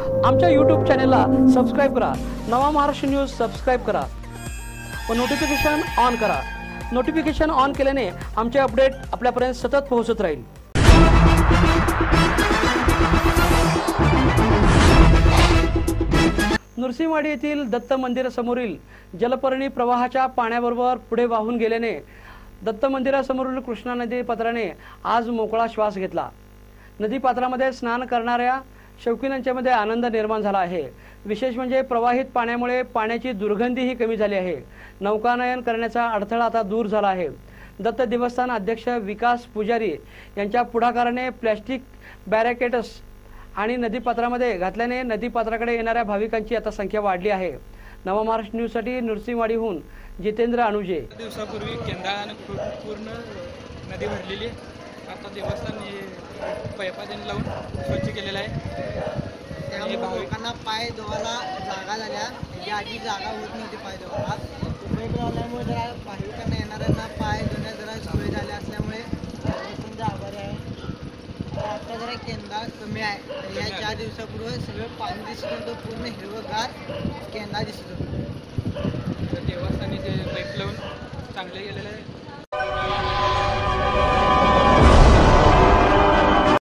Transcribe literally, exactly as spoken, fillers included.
आमच्या यूट्यूब चॅनेलला सबस्क्राईब करा. नवा महाराष्ट्र न्यूज सबस्क्राईब करा व नोटिफिकेशन ऑन करा. नोटिफिकेशन ऑन केल्याने आमचे अपडेट आपल्यापर्यंत सतत पोहोचत राहील. नृसिंहवाडी येथील दत्त मंदिरासमोरील जलपर्णी प्रवाहाच्या पाण्याबरोबर पुढे वाहून गेल्याने दत्त मंदिरासमोरील कृष्णा नदी पात्राने आज मोकळा श्वास घेतला. नदी पात्रामध्ये स्नान करणाऱ्या शौकीनांच्यामध्ये आनंद निर्माण झाला आहे. विशेष म्हणजे प्रवाहित पाण्यामुळे पाण्याची दुर्गंधीही कमी झाली आहे. नौकानयन करण्याचा अडथळा आता दूर झाला आहे. दत्त देवस्थान अध्यक्ष विकास पुजारी यांच्या पुढाकाराने प्लॅस्टिक बॅरिकेड्स आणि नदीपात्रामध्ये घातल्याने नदीपात्राकडे येणाऱ्या भाविकांची आता संख्या वाढली आहे. नवा महाराष्ट्र न्यूजसाठी नृसिंहवाडीहून जितेंद्र अनुजे. दिवसापूर्वी केंद्राने पूर्ण नदी भरलेली. आता देवस्थान पैपाजन लावून स्वच्छ केलेलं आहे. त्यामुळे लोकांना पाय धुवायला जागा झाल्या. त्याची आधी जागा होत नव्हती पाय धुवायला. उपयोग झाल्यामुळे जरा भाविकांना येणाऱ्यांना पाय धुण्यास जरा सोय झाल्या असल्यामुळे तुमचे आभारी आहे. आता जरा केंद्र कमी आहे. या चार दिवसापूर्वी सगळं पाणी दिसत होतं, पूर्ण हिरवगार केंद्र दिसत होतं. देवस्थानी ते पाईप लावून चांगले गेलेलं आहे.